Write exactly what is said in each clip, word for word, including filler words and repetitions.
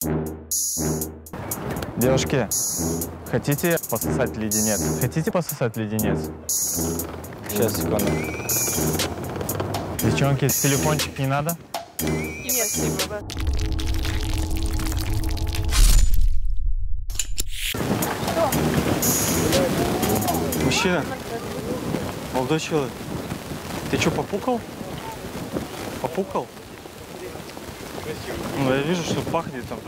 Девушки, хотите пососать леденец? Хотите пососать леденец? Сейчас, секунду. Девчонки, телефончик не надо? Нет, спасибо. Что? Мужчина, молодой человек, ты что, попукал? Попукал? Ну, я вижу, что пахнет там.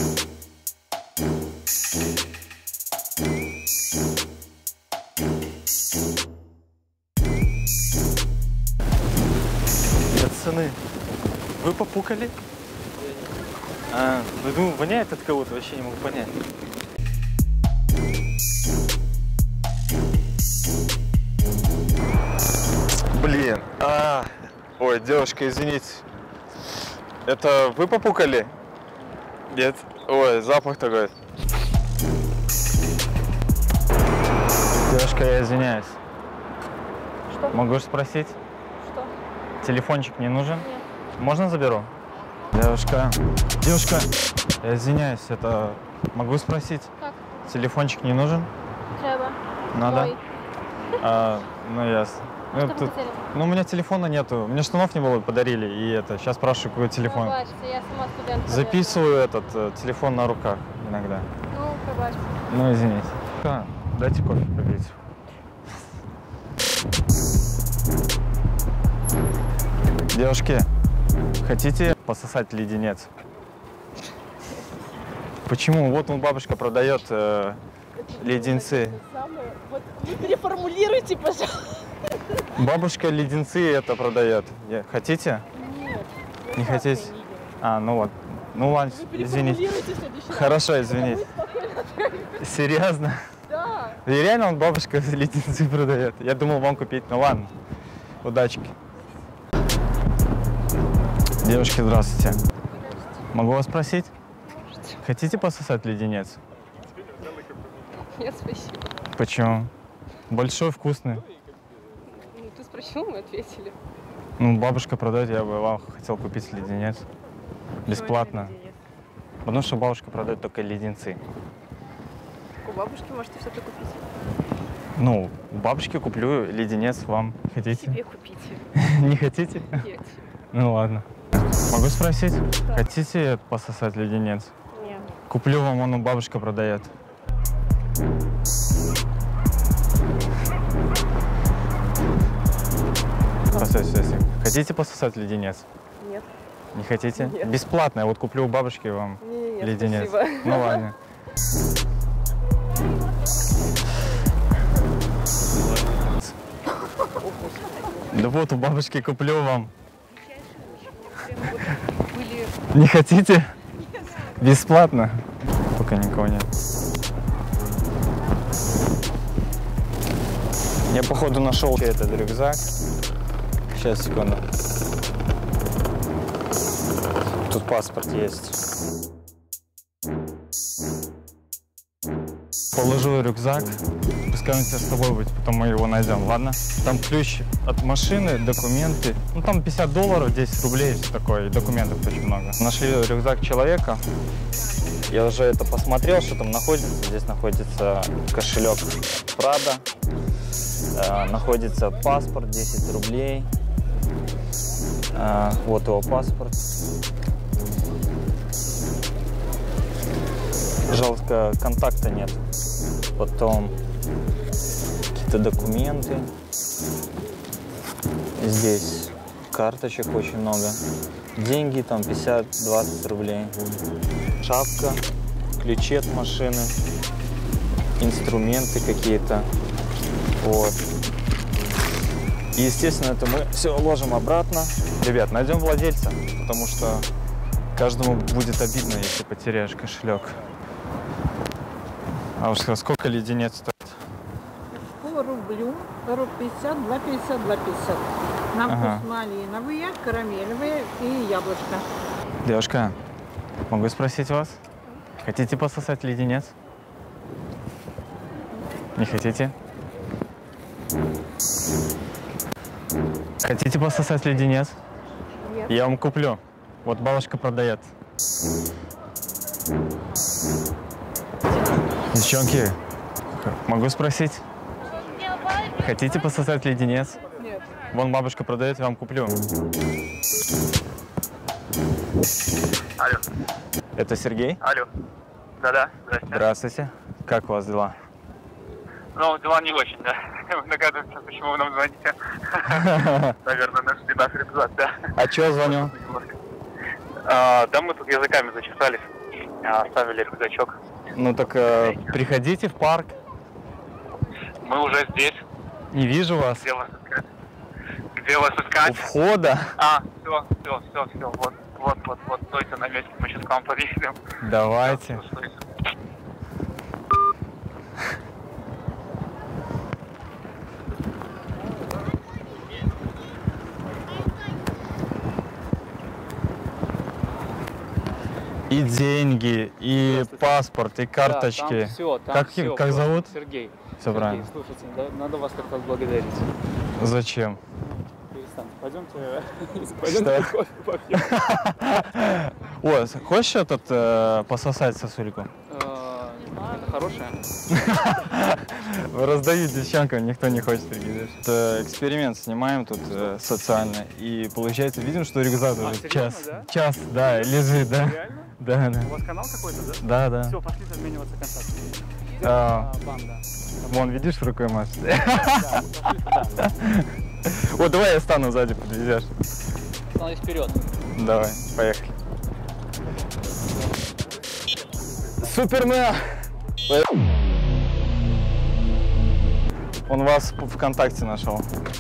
Пацаны, вы попукали? А, ну, думаю, воняет от кого-то, вообще не могу понять. Блин, а, ой, девушка, извините. Это вы попукали? Нет? Ой, запах такой. Девушка, я извиняюсь. Что? Могу спросить? Что? Телефончик не нужен? Нет. Можно заберу? Девушка, девушка, я извиняюсь, это могу спросить? Как? Телефончик не нужен? Треба. Надо? Ой. А, ну ясно. А Ну, что вы тут- хотели? ну, у меня телефона нету, мне штанов не было, подарили, и это, сейчас спрашиваю, какой телефон. Пробачьте, я сама студентка. Записываю этот э, телефон на руках иногда. Ну, пробачьте. Ну, извините. А, дайте кофе попить. Девушки, хотите пососать леденец? Почему? Вот он, бабушка продает э, леденцы. Вот вы переформулируйте, пожалуйста. Бабушка леденцы это продает. Я- Хотите? Нет. Не хотите? А, ну вот. Ну ладно, Вы извините. переформулируйте в следующий раз. Хорошо, извините. Серьезно? Да. И реально он бабушка леденцы продает. Я думал вам купить, ну ладно. Удачки. Девушки, здравствуйте. Могу вас спросить? Хотите пососать леденец? Нет, спасибо. Почему? Большой, вкусный. Ну, ты спросил, мы ответили. Ну, бабушка продает, я бы вам хотел купить леденец. Бесплатно. Потому что бабушка продает только леденцы. У бабушки можете что-то купить. Ну, у бабушки куплю леденец вам. Хотите? Себе купите. Не хотите? Нет. Ну ладно. Могу спросить? Хотите пососать леденец? Нет. Куплю вам, он у бабушка продает. Постойте, постойте. Хотите пососать леденец? Нет. Не хотите? Нет. Бесплатно. Я вот куплю у бабушки вам Не-не-не, леденец. спасибо. Ну ладно. Да вот у бабушки куплю вам. Были... Не хотите? Бесплатно. Пока никого нет. Я походу нашел этот рюкзак. Сейчас, секунду. Тут паспорт есть. Положу рюкзак. Пускай он у тебя с тобой будет, потом мы его найдем, ладно? Там ключ от машины, документы. Ну там пятьдесят долларов, десять рублей, все такое. И документов очень много. Нашли рюкзак человека. Я уже это посмотрел, что там находится. Здесь находится кошелек Prada. Э, находится паспорт, десять рублей. Э, вот его паспорт. Жалко, контакта нет. Потом какие-то документы. Здесь карточек очень много. Деньги там пятьдесят-двадцать рублей. Шапка, ключи от машины, инструменты какие-то. Вот. И, естественно, это мы все ложим обратно. Ребят, найдем владельца, потому что каждому будет обидно, если потеряешь кошелек. А уж сколько леденец стоит? По рублю, сорок пятьдесят, два пятьдесят, два пятьдесят. На вкус Ага. малиновые, карамелевые и яблочко. Девушка, могу спросить вас? Хотите пососать леденец? Не хотите? Хотите пососать леденец? Нет. Я вам куплю. Вот бабушка продает. Девчонки, могу спросить? Хотите пососать леденец? Нет. Вон бабушка продает, я вам куплю. Алло. Это Сергей? Алло. Да-да, здрасте. Здравствуйте. Как у вас дела? Ну, дела не очень, да. Догадываемся, почему вы нам звоните. Наверное, наш наш рюкзак, да. А чё звоню? А, да мы тут языками зачесались, оставили рюкзачок. Ну так э, приходите в парк. Мы уже здесь. Не вижу вас. Где вас искать? Где вас искать? У входа. А, все, все, все, все. Вот, вот, вот, вот. Стойте на месте, мы сейчас к вам подъедем. Давайте. Всё, стойте. И деньги, и паспорт, и карточки. Да, там все, там Как- все, как всё. зовут? Сергей. Все Сергей, правильно. слушайте, да, надо вас как-то отблагодарить. Зачем? Перестаньте. Пойдемте, Что? пойдемте кофе попьем. О, хочешь этот э, пососать сосульку? Э, Это хорошее. Раздают девчонкам, никто не хочет прикидывать. Это эксперимент снимаем тут э, социально. И получается, видим, что рюкзак уже серьезно, час. да? Час, да, лежит, да. Реально? Да, да. У вас канал какой-то, да? Да, да. Все, пошли обмениваться контактами. А, А, банда. Вон, видишь, рукой машет. Да, пошли туда. О, давай я стану сзади, подвезешь. Становись вперед. Давай, поехали. Супермен! Он вас в ВКонтакте нашел.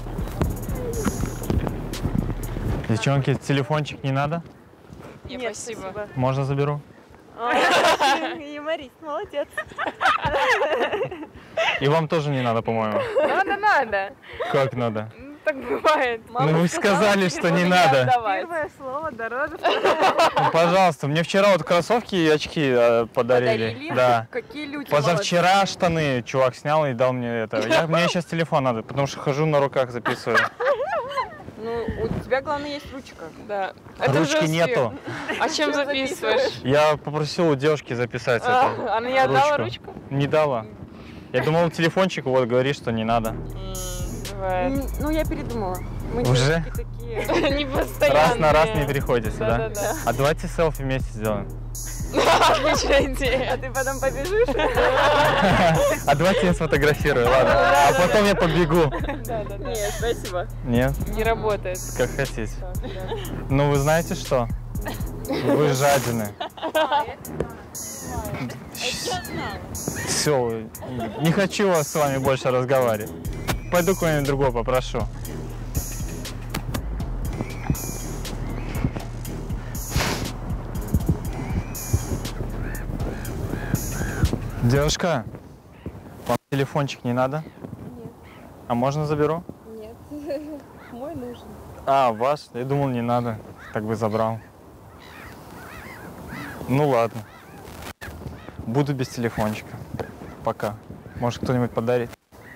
Девчонки, телефончик не надо? Нет, спасибо. Можно заберу? Юморист, молодец. И вам тоже не надо, по-моему. Надо, надо. Как надо? Ну, так бывает. Ну вы сказали, что не надо. Первое слово дороже. Ну, пожалуйста, мне вчера вот кроссовки и очки э, подарили. Подарили? Да. Какие люди Позавчера штаны чувак снял и дал мне это. Я, мне сейчас телефон надо, потому что хожу на руках записываю. Ну, у тебя, главное, есть ручка. Да. Ручки нету. А чем записываешь? Я попросил у девушки записать это. А, она не отдала ручку? Не дала. Я думал, телефончик вот говорит, что не надо. Бывает. Ну, я передумала. Мы Уже? девочки такие. Не постоянно. Раз на раз не приходится, да? Да-да-да. А давайте селфи вместе сделаем. Отличная идея. А ты потом побежишь? А давайте я сфотографирую, ладно? А потом я побегу. Да-да-да. Нет, спасибо. Нет? Не работает. Как хотите. Ну, вы знаете что? Вы жадины. Все, не хочу вас с вами больше разговаривать. Пойду кого-нибудь другого попрошу. Девушка, вам телефончик не надо? Нет. А можно заберу? Нет. Мой нужен. А, ваш? Я думал, не надо. Так бы забрал. Ну ладно. Буду без телефончика. Пока. Может, кто-нибудь подарит?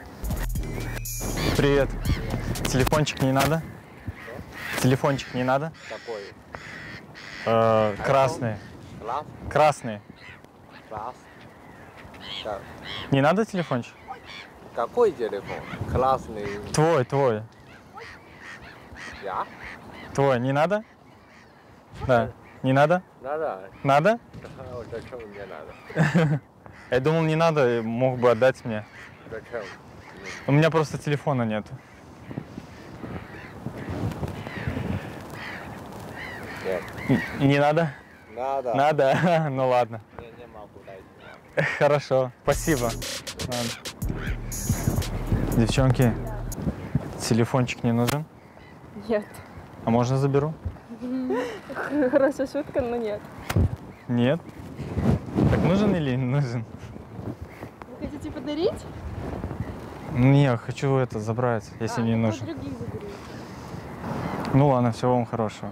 Привет. Телефончик не надо? Телефончик не надо? Какой? Э, красный. Класс? Красный. Класс? Так, Не надо телефончик? какой телефон? Классный. Твой, твой. Я? Твой. Не надо? Да. Не надо? Надо. Надо? А зачем мне надо? Я думал, не надо, мог бы отдать мне. Зачем? У меня просто телефона нет. Нет. Не надо? Надо. Надо? Ну ладно. Я не могу дать. Хорошо, спасибо. Ладно. Девчонки, телефончик не нужен? Нет. А можно заберу? Хорошая шутка, но нет. Нет? Так нужен или не нужен? Вы хотите подарить? Не, я хочу это забрать, если а, не ну, нужен. других заберу. Ну ладно, всего вам хорошего.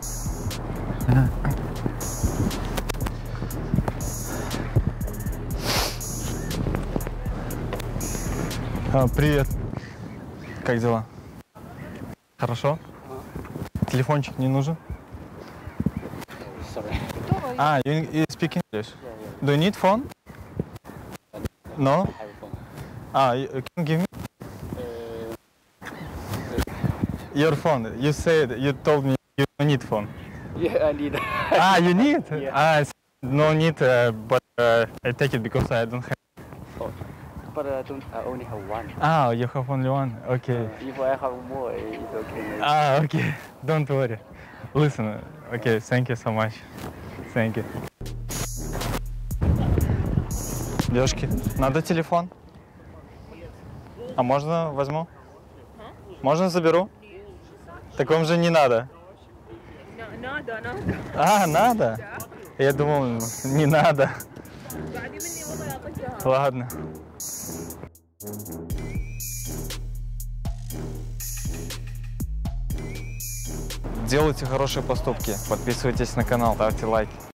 А, привет. Как дела? Хорошо? Телефончик не нужен? Sorry. А, you, you speak English? Yeah, yeah. Do you need phone? No? I have a phone. Ah, you, can you give me Uh, your phone? You said, you told me you don't need phone. yeah, I need. Ah, you need? Yeah. Ah, s- no need, uh, but uh, I take it because I don't have. Oh, but I don't. I only have one. Ah, you have only one? Okay. Uh, if I have more, it's okay. maybe. Ah, okay. Don't worry. Listen, okay, thank you so much. Thank you. Девушки, надо телефон? А можно возьму? Можно заберу? Так вам же не надо. Надо, надо. А, надо? Я думал, не надо. Ладно. Делайте хорошие поступки, подписывайтесь на канал, ставьте лайки.